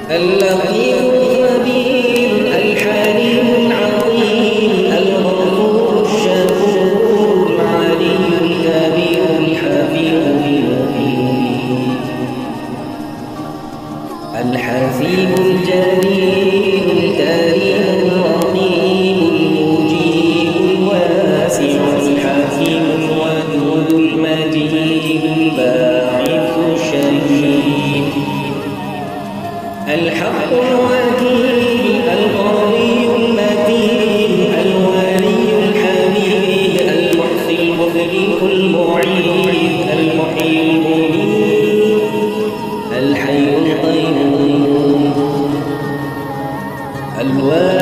اللطيف الخبير الحليم العظيم الغفور الشكور العلي الكبير الحفيظ المبين الحسيب الجليل الكريم الرقيب المجيب الواسع الحكيم الودود المجيد الباعث الشهيد الحق الوكيل القوي المتين الولي الحميد المحصي المبدئ المعيد المحيي المميت الحي القيوم